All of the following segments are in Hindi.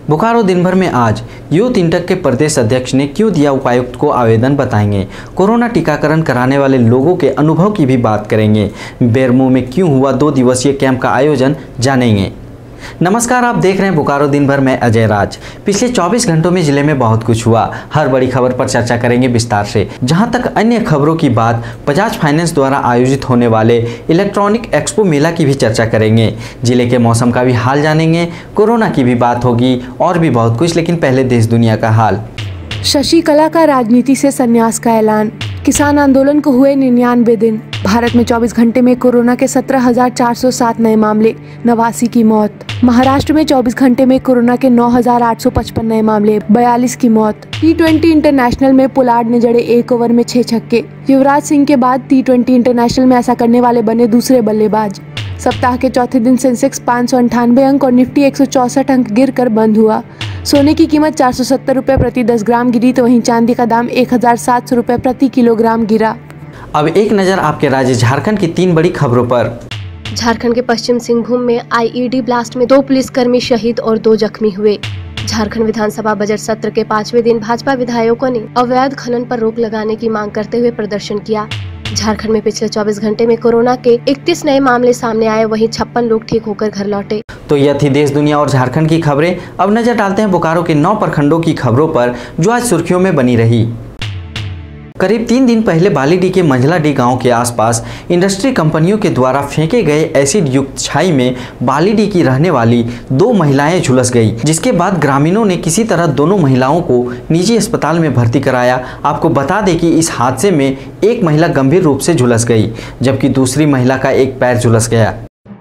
बोकारो दिन भर में आज यूथ इंटक के प्रदेश अध्यक्ष ने क्यों दिया उपायुक्त को आवेदन, बताएंगे। कोरोना टीकाकरण कराने वाले लोगों के अनुभव की भी बात करेंगे। बेरमो में क्यों हुआ 2 दिवसीय कैंप का आयोजन, जानेंगे। नमस्कार, आप देख रहे हैं बोकारो दिन भर में अजय राज। पिछले 24 घंटों में जिले में बहुत कुछ हुआ। हर बड़ी खबर पर चर्चा करेंगे विस्तार से। जहां तक अन्य खबरों की बात, बजाज फाइनेंस द्वारा आयोजित होने वाले इलेक्ट्रॉनिक एक्सपो मेला की भी चर्चा करेंगे। जिले के मौसम का भी हाल जानेंगे, कोरोना की भी बात होगी और भी बहुत कुछ। लेकिन पहले देश दुनिया का हाल। शशिकला का राजनीति से संन्यास का ऐलान। किसान आंदोलन को हुए 99 दिन। भारत में 24 घंटे में कोरोना के 17,407 नए मामले, 89 की मौत। महाराष्ट्र में 24 घंटे में कोरोना के 9,855 नए मामले, 42 की मौत। T20 इंटरनेशनल में पोलार्ड ने जड़े 1 ओवर में 6 छक्के। युवराज सिंह के बाद T20 इंटरनेशनल में ऐसा करने वाले बने दूसरे बल्लेबाज। सप्ताह के चौथे दिन सेंसेक्स 598 अंक और निफ्टी 164 अंक गिरकर बंद हुआ। सोने की कीमत 470 रुपए प्रति 10 ग्राम गिरी, तो वहीं चांदी का दाम 1,700 रुपए प्रति किलोग्राम गिरा। अब एक नज़र आपके राज्य झारखंड की 3 बड़ी खबरों पर। झारखंड के पश्चिम सिंहभूम में आईईडी ब्लास्ट में 2 पुलिसकर्मी शहीद और 2 जख्मी हुए। झारखंड विधानसभा बजट सत्र के 5वें दिन भाजपा विधायकों ने अवैध खनन पर रोक लगाने की मांग करते हुए प्रदर्शन किया। झारखंड में पिछले 24 घंटे में कोरोना के 31 नए मामले सामने आए, वहीं 56 लोग ठीक होकर घर लौटे। तो यह थी देश दुनिया और झारखंड की खबरें। अब नजर डालते हैं बोकारो के 9 प्रखंडों की खबरों पर, जो आज सुर्खियों में बनी रही। करीब 3 दिन पहले बालीडी के मंझलाडी गांव के आसपास इंडस्ट्री कंपनियों के द्वारा फेंके गए एसिड युक्त छाई में बालीडी की रहने वाली 2 महिलाएं झुलस गई, जिसके बाद ग्रामीणों ने किसी तरह दोनों महिलाओं को निजी अस्पताल में भर्ती कराया। आपको बता दें कि इस हादसे में एक महिला गंभीर रूप से झुलस गई, जबकि दूसरी महिला का एक पैर झुलस गया।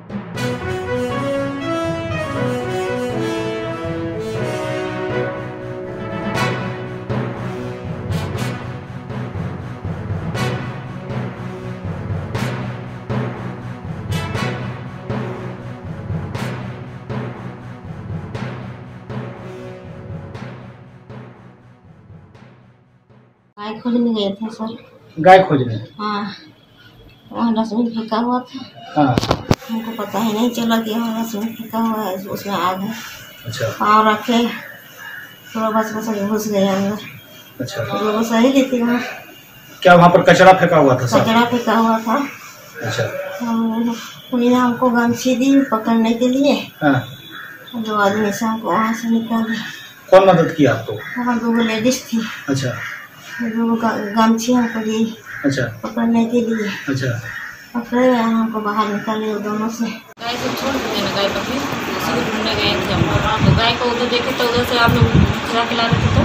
गाय खोजने गए थे सर। गाय खोजने? हाँ, वहाँ डस्टबिन फेंका हुआ था। हाँ, हमको पता ही नहीं चला कि वहाँ डस्टबिन फेंका हुआ है, उसमें आग है। अच्छा। पाँव रखे, थोड़ा बस घुस गए अंदर। अच्छा, वो सही थी थी वहाँ। क्या वहाँ पर कचरा फेंका हुआ था? कचरा फेंका हुआ था। अच्छा। पुलिस ने हमको गमछी दी पकड़ने के लिए। हाँ। 2 आदमी से हमको वहाँ से निकाले। कौन मदद किया आपको? वहाँ 2 लेडीज थी। अच्छा। 2 गमछी हमको दी अच्छा, पकड़ने के लिए। अच्छा। पकड़े हमको बाहर निकाले वो दोनों से। गाय को छोड़ देते ना, गाय बकरी उसी को ढूंढने गए थे हम। तो गाय को उधर देखे तो उधर से आप लोग खिला खिला रहे थे, तो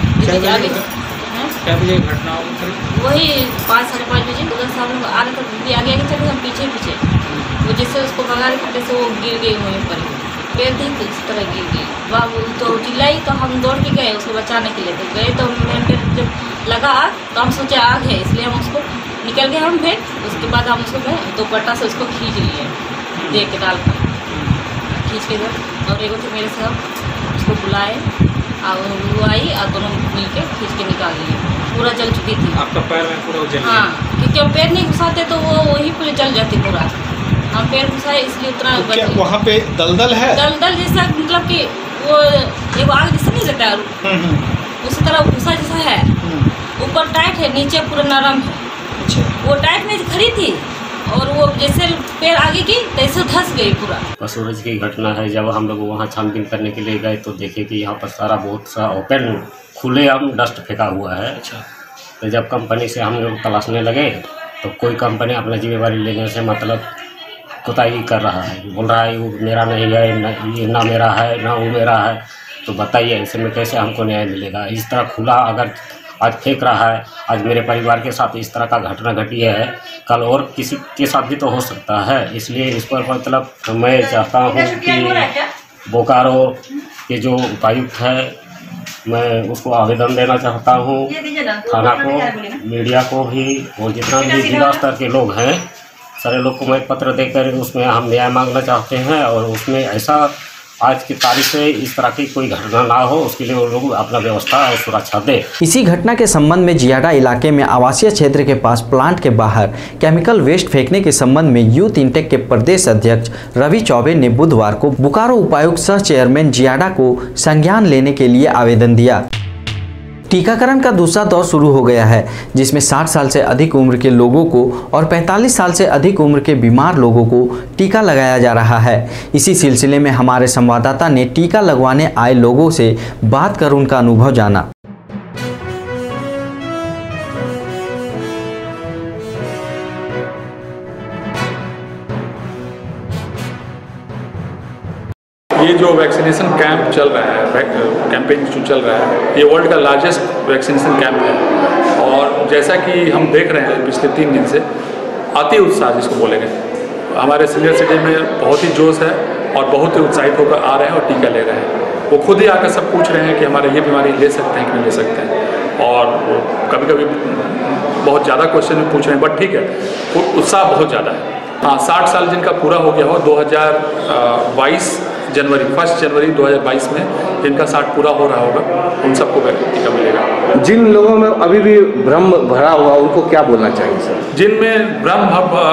क्या बजे घटना हुई? वही 5 साढ़े 5 बजे उधर से हम लोग आ रहे थे, आगे आगे चले, हम पीछे पीछे। वो जैसे उसको भगा रहे थे तो वो गिर गई वहीं पर, पैर थी तो इस तरह गिर गई। बाबू तो चिल्लाई तो हम दौड़ के गए उसको बचाने के लिए। तो गए तो मैं जब लगा आग तो हम सोचे आग है, इसलिए हम उसको निकल गए हम फिर। उसके बाद हम उसको दोपट्टा से उसको खींच लिए, देख के डाल कर खींच के गए। और एक मेरे साथ उसको बुलाए और वो आई और दोनों मिल के खींच के निकाल लिए। पूरा जल चुकी थी। आपका पैर में पूरा जल? हाँ, क्योंकि हम पैर नहीं घुसाते तो वो वही पूरे जल जाती पूरा। हम पैर घुसाए इसलिए उतना। तो क्या वहाँ पे दलदल है? दलदल जैसा, मतलब कि वो एक आग जैसा नहीं रहता है, उसी तरह भूसा जैसा है। ऊपर टाइट है, नीचे पूरा नरम है। अच्छा। वो टाइट में खड़ी थी और वो जैसे पैर आगे की तैसे धंस गई पूरा। सूरज की घटना है। जब हम लोग वहाँ छानबीन करने के लिए गए तो देखे कि यहाँ पर सारा बहुत सा ओपन खुले आम डस्ट फेंका हुआ है। अच्छा। तो जब कंपनी से हम लोग तलाशने लगे तो कोई कंपनी अपना जिम्मेवारी लेने से मतलब कोताही कर रहा है, बोल रहा है वो मेरा नहीं है, ये ना मेरा है ना वो मेरा है। तो बताइए ऐसे में कैसे हमको न्याय मिलेगा? इस तरह खुला अगर आज फेंक रहा है, आज मेरे परिवार के साथ इस तरह का घटना घटी है, कल और किसी के साथ भी तो हो सकता है। इसलिए इस पर मतलब मैं चाहता हूँ कि बोकारो के जो उपायुक्त है, मैं उसको आवेदन देना चाहता हूँ, थाना को, मीडिया को भी, और जितना भी जिला स्तर के लोग हैं सारे लोग को मैं पत्र देकर उसमें हम न्याय मांगना चाहते हैं। और उसमें ऐसा आज की तारीख से इस तरह की कोई घटना ना हो, उसके लिए वो लोग अपना व्यवस्था और सुरक्षा दें। इसी घटना के संबंध में जियाडा इलाके में आवासीय क्षेत्र के पास प्लांट के बाहर केमिकल वेस्ट फेंकने के संबंध में यूथ इंटेक के प्रदेश अध्यक्ष रवि चौबे ने बुधवार को बोकारो उपायुक्त सह चेयरमैन जियाडा को संज्ञान लेने के लिए आवेदन दिया। टीकाकरण का दूसरा दौर शुरू हो गया है, जिसमें 60 साल से अधिक उम्र के लोगों को और 45 साल से अधिक उम्र के बीमार लोगों को टीका लगाया जा रहा है। इसी सिलसिले में हमारे संवाददाता ने टीका लगवाने आए लोगों से बात कर उनका अनुभव जाना। ये जो वैक्सीनेशन कैंप चल रहा है, कैंपेन जो चल रहा है, ये वर्ल्ड का लार्जेस्ट वैक्सीनेशन कैंप है। और जैसा कि हम देख रहे हैं पिछले 3 दिन से अति उत्साह जिसको बोलेंगे, हमारे सीनियर सिटीजन में बहुत ही जोश है और बहुत ही उत्साहित होकर आ रहे हैं और टीका ले रहे हैं। वो खुद ही आकर सब पूछ रहे हैं कि हमारे ये बीमारी ले सकते हैं कि नहीं ले सकते हैं, और कभी कभी बहुत ज़्यादा क्वेश्चन भी पूछ रहे हैं, बट ठीक है, उत्साह बहुत ज़्यादा है। हाँ, 60 साल जिनका पूरा हो गया हो 2022 जनवरी 1 जनवरी 2022 में जिनका 60 पूरा हो रहा होगा, उन सबको टीका मिलेगा। जिन लोगों में अभी भी भ्रम भरा हुआ, उनको क्या बोलना चाहिए सर? जिनमें भ्रम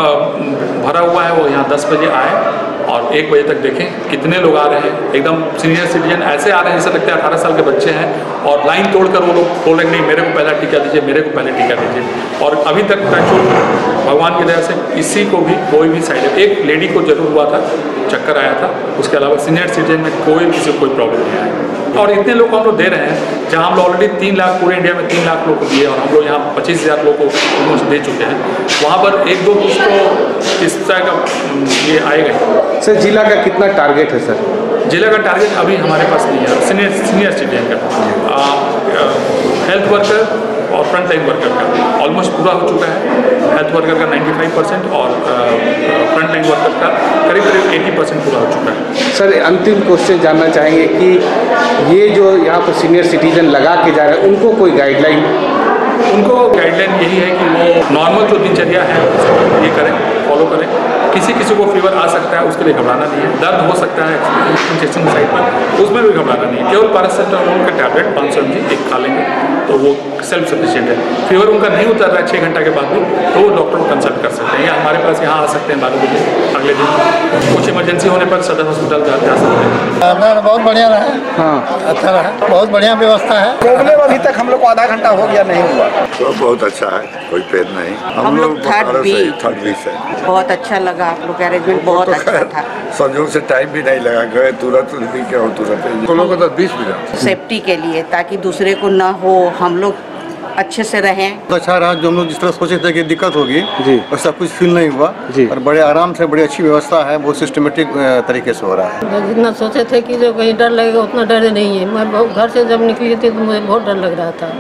भरा हुआ है वो यहाँ 10 बजे आए और 1 बजे तक देखें कितने लोग आ रहे हैं। एकदम सीनियर सिटीजन ऐसे आ रहे हैं जैसे लगता है 18 साल के बच्चे हैं, और लाइन तोड़कर वो लोग बोल रहे नहीं मेरे को पहला टीका दीजिए, मेरे को पहले टीका दीजिए। और अभी तक भगवान की दया से किसी को भी कोई भी साइड इफेक्ट, एक लेडी को जरूर हुआ था, चक्कर आया था, उसके अलावा सीनियर सिटीजन में किसी को कोई प्रॉब्लम नहीं आया। और इतने लोग को हम लोग दे रहे हैं, जहां हम लोग ऑलरेडी 3 लाख पूरे इंडिया में 3 लाख लोग को दिए और हम लोग यहाँ 25,000 लोग को ऑलमोस्ट दे चुके हैं। वहाँ पर 1-2 कुछ तो इस तरह का ये आएगा। सर जिला का कितना टारगेट है सर? जिला का टारगेट अभी हमारे पास नहीं है। सीनियर सिटीजन का, हेल्थ वर्कर और फ्रंट लाइन वर्कर का ऑलमोस्ट पूरा हो चुका है। हेल्थ वर्कर का 95% और फ्रंट लाइन वर्कर का करीब 80% पूरा हो चुका है। सर अंतिम क्वेश्चन जानना चाहेंगे कि ये जो यहाँ पर सीनियर सिटीजन लगा के जा रहे हैं, उनको कोई गाइडलाइन? उनको गाइडलाइन यही है कि वो नॉर्मल जो दिनचर्या है उसको ये करें, फॉलो करें। किसी को फीवर आ सकता है, उसके लिए घबराना नहीं है। दर्द हो सकता है इंजेक्शन साइड पर, उसमें भी घबराना नहीं है। केवल पैरासिटामोल का टैबलेट 500 mg एक खा लेंगे तो वो सेल्फ सफिशिएंट है। फीवर उनका नहीं उतर रहा है 6 घंटा के बाद भी, तो वो डॉक्टर को कंसल्ट कर सकते हैं या हमारे पास यहाँ आ सकते हैं 12 बजे अगले दिन। कुछ इमरजेंसी होने पर सदर हॉस्पिटल जा सकते हैं। बहुत बढ़िया रहा, हाँ अच्छा रहा, बहुत बढ़िया व्यवस्था है। प्रॉब्लम अभी तक हम लोग को आधा घंटा हो गया, नहीं हुआ तो बहुत अच्छा है, कोई पेड़ नहीं। हम लोग थर्ड वीक है, बहुत अच्छा लगा। आप लोग का अरेंजमेंट बहुत अच्छा था। संयोग से टाइम भी नहीं लगा, गए तुरंत भी क्या हो तुरंत। हम लोगों को तो 20 मिनट सेफ्टी के लिए, ताकि दूसरे को ना हो, हम लोग अच्छे से रहें। तो अच्छा रहा, जो हम लोग जिस तरह सोचे थे कि दिक्कत होगी जी, वैसा कुछ फील नहीं हुआ जी। और बड़े आराम से, बड़ी अच्छी व्यवस्था है, बहुत सिस्टमेटिक तरीके से हो रहा है। जितना सोचे थे कि जो कहीं डर लगेगा उतना डर नहीं है। मैं घर से जब निकली थी तो मुझे बहुत डर लग रहा था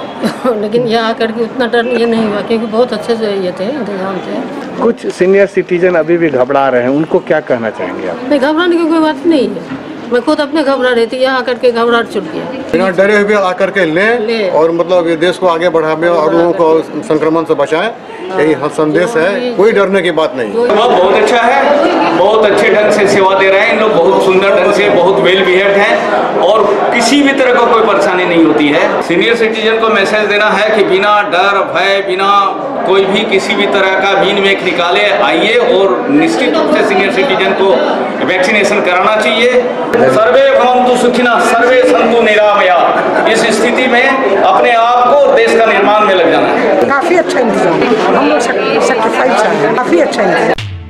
लेकिन यहाँ आकर के उतना डर ये नहीं हुआ, क्योंकि बहुत अच्छे से ये थे, इंतजाम थे। कुछ सीनियर सिटीजन अभी भी घबरा रहे हैं, उनको क्या कहना चाहेंगे आप? नहीं, घबराने की कोई बात नहीं है। मैं खुद अपने घबरा रही थी, यहाँ आकर के घबराहट छूट गया। बिना डरे हुए आकर के ले और मतलब ये देश को आगे बढ़ावे और लोगों को संक्रमण से बचाएं, यही संदेश है। कोई डरने की बात नहीं। बहुत अच्छा है, बहुत अच्छे ढंग से सेवा दे रहे हैं इन लोग, बहुत सुंदर ढंग से, बहुत वेल बिहेव्ड हैं और किसी भी तरह का कोई परेशानी नहीं होती है। सीनियर सिटीजन को मैसेज देना है कि बिना डर भय, बिना कोई भी किसी भी तरह का बीन में निकाले आइए और निश्चित रूप से सीनियर सिटीजन को वैक्सीनेशन कराना चाहिए। सर्वे भवन्तु सुखिनः, सर्वे सन्तु निरामया। इस स्थिति में अपने आप को देश का निर्माण में लग जाना है। काफी अच्छा इंतजाम, हम लोग सेक्रीफाइस है, काफी अच्छा इंतजाम।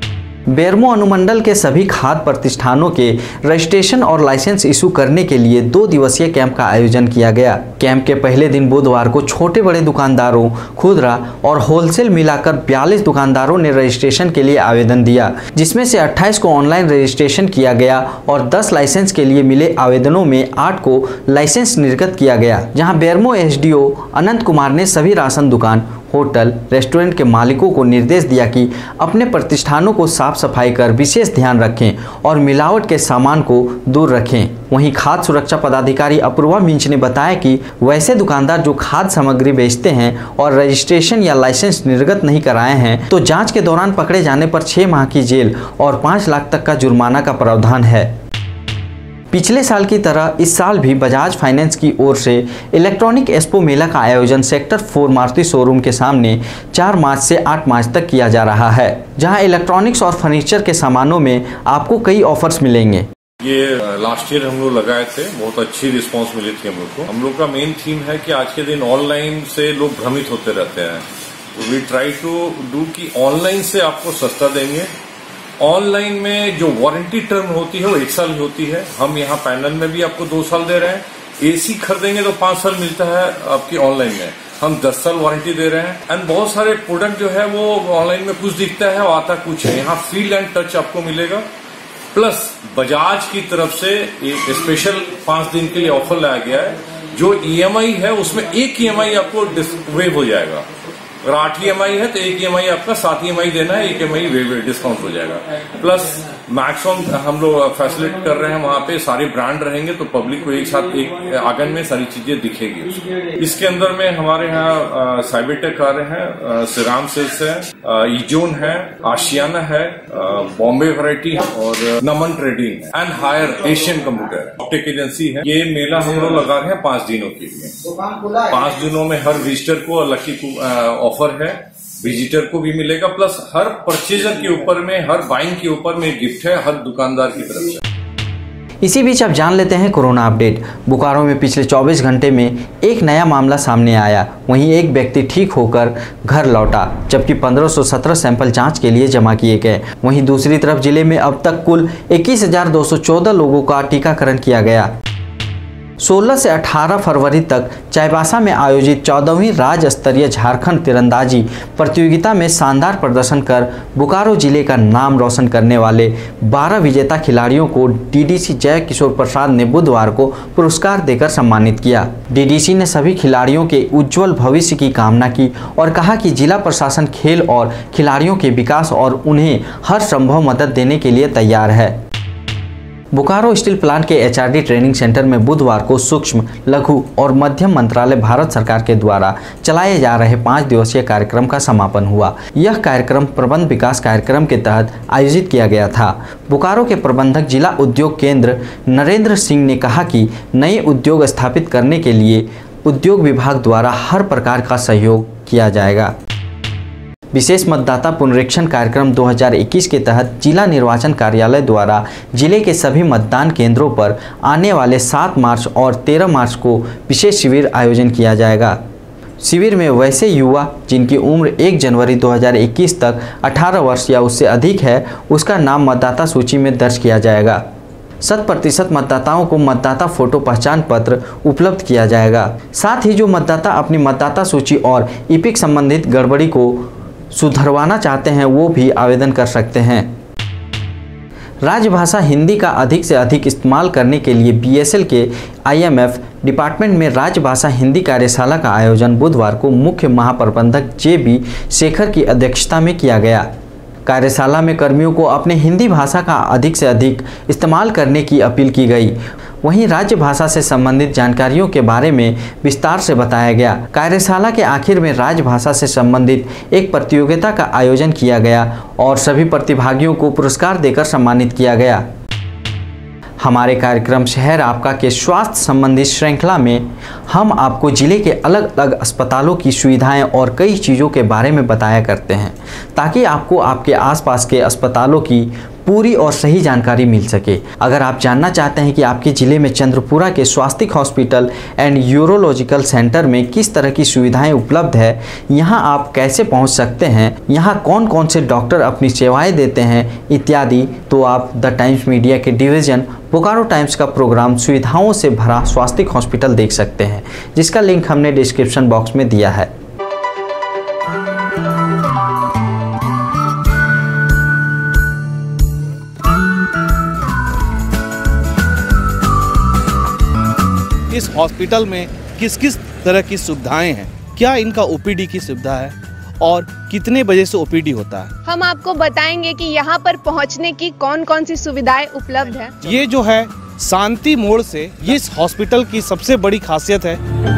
बेरमो अनुमंडल के सभी खाद्य प्रतिष्ठानों के रजिस्ट्रेशन और लाइसेंस इशू करने के लिए 2 दिवसीय कैंप का आयोजन किया गया। कैंप के पहले दिन बुधवार को छोटे बड़े दुकानदारों, खुदरा और होलसेल मिलाकर 42 दुकानदारों ने रजिस्ट्रेशन के लिए आवेदन दिया, जिसमें से 28 को ऑनलाइन रजिस्ट्रेशन किया गया और 10 लाइसेंस के लिए मिले आवेदनों में 8 को लाइसेंस निर्गत किया गया। जहाँ बेरमो SDO अनंत कुमार ने सभी राशन दुकान, होटल, रेस्टोरेंट के मालिकों को निर्देश दिया कि अपने प्रतिष्ठानों को साफ सफाई कर विशेष ध्यान रखें और मिलावट के सामान को दूर रखें। वहीं खाद्य सुरक्षा पदाधिकारी अपूर्वा मिंच ने बताया कि वैसे दुकानदार जो खाद्य सामग्री बेचते हैं और रजिस्ट्रेशन या लाइसेंस निर्गत नहीं कराए हैं तो जांच के दौरान पकड़े जाने पर 6 माह की जेल और 5 लाख तक का जुर्माना का प्रावधान है। पिछले साल की तरह इस साल भी बजाज फाइनेंस की ओर से इलेक्ट्रॉनिक एक्सपो मेला का आयोजन सेक्टर 4 मारुति शोरूम के सामने 4 मार्च से 8 मार्च तक किया जा रहा है, जहां इलेक्ट्रॉनिक्स और फर्नीचर के सामानों में आपको कई ऑफर्स मिलेंगे। ये लास्ट ईयर हम लोग लगाए थे, बहुत अच्छी रिस्पांस मिली थी हम लोग को। हम लोग का मेन थीम है कि आज के दिन ऑनलाइन से लोग भ्रमित होते रहते हैं, तो वी ट्राई टू डू कि ऑनलाइन से आपको सस्ता देंगे। ऑनलाइन में जो वारंटी टर्म होती है वो 1 साल होती है, हम यहाँ पैनल में भी आपको 2 साल दे रहे हैं। एसी खरीदेंगे तो 5 साल मिलता है आपकी ऑनलाइन में, हम 10 साल वारंटी दे रहे हैं। एंड बहुत सारे प्रोडक्ट जो है वो ऑनलाइन में कुछ दिखता है और आता कुछ है, यहाँ फील एंड टच आपको मिलेगा। प्लस बजाज की तरफ से एक स्पेशल 5 दिन के लिए ऑफर लाया गया है, जो ईएमआई है उसमें एक ईएमआई आपको वेव हो जाएगा। अगर 8 ईएमआई है तो एक ईएमआई आपका 7 ईएमआई देना है, एक ईएमआई वेव डिस्काउंट हो जाएगा। प्लस मैक्सिमम हम लोग फैसिलिटी कर रहे हैं, वहां पे सारे ब्रांड रहेंगे तो पब्लिक को एक साथ एक आंगन में सारी चीजें दिखेगी। इसके अंदर में हमारे यहाँ साइबरटेक आ रहे हैं, श्रीराम सेल्स है, इजोन है, आशियाना है, बॉम्बे वैरायटी और Naman trading and Haier Asian computer optic agency है। ये मेला हम लोग लगा रहे हैं 5 दिनों के लिए। 5 दिनों में हर विजिटर को लकी ऑफर है, विजिटर को भी मिलेगा। प्लस हर परचेजर के ऊपर में, हर बाइंग के ऊपर में गिफ्ट है हर दुकानदार की तरफ से। इसी बीच अब जान लेते हैं कोरोना अपडेट। बोकारो में पिछले 24 घंटे में एक नया मामला सामने आया, वहीं एक व्यक्ति ठीक होकर घर लौटा, जबकि 1517 सैंपल जांच के लिए जमा किए गए। वहीं दूसरी तरफ जिले में अब तक कुल 21,214 लोगों का टीकाकरण किया गया। 16 से 18 फरवरी तक चाईबासा में आयोजित 14वीं राज्य स्तरीय झारखंड तीरंदाजी प्रतियोगिता में शानदार प्रदर्शन कर बोकारो जिले का नाम रोशन करने वाले 12 विजेता खिलाड़ियों को डीडीसी जय किशोर प्रसाद ने बुधवार को पुरस्कार देकर सम्मानित किया। डीडीसी ने सभी खिलाड़ियों के उज्जवल भविष्य की कामना की और कहा कि जिला प्रशासन खेल और खिलाड़ियों के विकास और उन्हें हर संभव मदद देने के लिए तैयार है। बोकारो स्टील प्लांट के एचआरडी ट्रेनिंग सेंटर में बुधवार को सूक्ष्म, लघु और मध्यम मंत्रालय भारत सरकार के द्वारा चलाए जा रहे 5 दिवसीय कार्यक्रम का समापन हुआ। यह कार्यक्रम प्रबंध विकास कार्यक्रम के तहत आयोजित किया गया था। बोकारो के प्रबंधक जिला उद्योग केंद्र नरेंद्र सिंह ने कहा कि नए उद्योग स्थापित करने के लिए उद्योग विभाग द्वारा हर प्रकार का सहयोग किया जाएगा। विशेष मतदाता पुनरीक्षण कार्यक्रम 2021 के तहत जिला निर्वाचन कार्यालय द्वारा जिले के सभी मतदान केंद्रों पर आने वाले 7 मार्च और 13 मार्च को विशेष शिविर आयोजन किया जाएगा। शिविर में वैसे युवा जिनकी उम्र 1 जनवरी 2021 तक 18 वर्ष या उससे अधिक है, उसका नाम मतदाता सूची में दर्ज किया जाएगा। 100% मतदाताओं को मतदाता फोटो पहचान पत्र उपलब्ध किया जाएगा। साथ ही जो मतदाता अपनी मतदाता सूची और ईपिक संबंधित गड़बड़ी को सुधरवाना चाहते हैं वो भी आवेदन कर सकते हैं। राजभाषा हिंदी का अधिक से अधिक इस्तेमाल करने के लिए बीएसएल के आईएमएफ डिपार्टमेंट में राजभाषा हिंदी कार्यशाला का आयोजन बुधवार को मुख्य महाप्रबंधक जेबी शेखर की अध्यक्षता में किया गया। कार्यशाला में कर्मियों को अपने हिंदी भाषा का अधिक से अधिक इस्तेमाल करने की अपील की गई। वहीं राज्य भाषा से संबंधित जानकारियों के बारे में विस्तार से बताया गया। कार्यशाला के आखिर में राजभाषा से संबंधित एक प्रतियोगिता का आयोजन किया गया और सभी प्रतिभागियों को पुरस्कार देकर सम्मानित किया गया। हमारे कार्यक्रम शहर आपका के स्वास्थ्य संबंधी श्रृंखला में हम आपको जिले के अलग अलग अस्पतालों की सुविधाएं और कई चीज़ों के बारे में बताया करते हैं, ताकि आपको आपके आसपास के अस्पतालों की पूरी और सही जानकारी मिल सके। अगर आप जानना चाहते हैं कि आपके ज़िले में चंद्रपुरा के Swastik hospital and urological centre में किस तरह की सुविधाएं उपलब्ध है, यहाँ आप कैसे पहुँच सकते हैं, यहाँ कौन कौन से डॉक्टर अपनी सेवाएं देते हैं इत्यादि, तो आप द टाइम्स मीडिया के डिवीज़न बोकारो टाइम्स का प्रोग्राम सुविधाओं से भरा स्वास्तिक हॉस्पिटल देख सकते हैं, जिसका लिंक हमने डिस्क्रिप्शन बॉक्स में दिया है। इस हॉस्पिटल में किस किस तरह की सुविधाएं हैं, क्या इनका ओपीडी की सुविधा है और कितने बजे से ओपीडी होता है, हम आपको बताएंगे कि यहाँ पर पहुँचने की कौन कौन सी सुविधाएं उपलब्ध है। ये जो है शांति मोड़ से ये इस हॉस्पिटल की सबसे बड़ी खासियत है।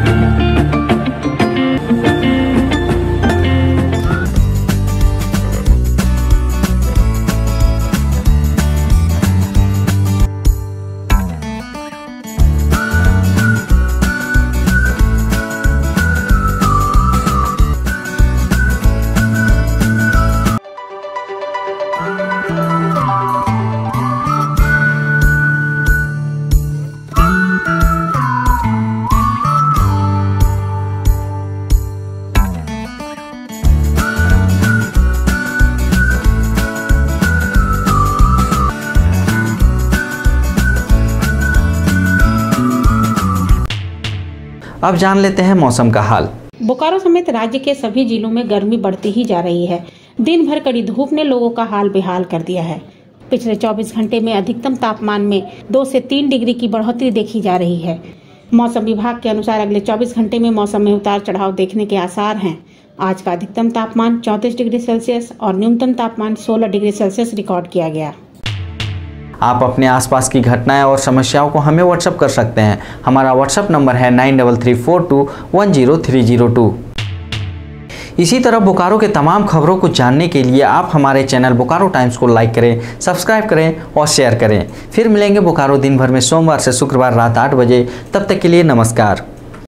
अब जान लेते हैं मौसम का हाल। बोकारो समेत राज्य के सभी जिलों में गर्मी बढ़ती ही जा रही है। दिन भर कड़ी धूप ने लोगों का हाल बेहाल कर दिया है। पिछले 24 घंटे में अधिकतम तापमान में 2 से 3 डिग्री की बढ़ोतरी देखी जा रही है। मौसम विभाग के अनुसार अगले 24 घंटे में मौसम में उतार चढ़ाव देखने के आसार हैं। आज का अधिकतम तापमान 34 डिग्री सेल्सियस और न्यूनतम तापमान 16 डिग्री सेल्सियस रिकॉर्ड किया गया। आप अपने आसपास की घटनाएं और समस्याओं को हमें व्हाट्सएप कर सकते हैं। हमारा व्हाट्सएप नंबर है 9334210302। इसी तरह बोकारो के तमाम खबरों को जानने के लिए आप हमारे चैनल बोकारो टाइम्स को लाइक करें, सब्सक्राइब करें और शेयर करें। फिर मिलेंगे बोकारो दिन भर में सोमवार से शुक्रवार रात 8 बजे। तब तक के लिए नमस्कार।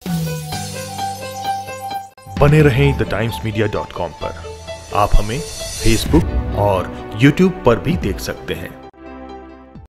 बने रहें thetimes media.com पर। आप हमें फेसबुक और यूट्यूब पर भी देख सकते हैं।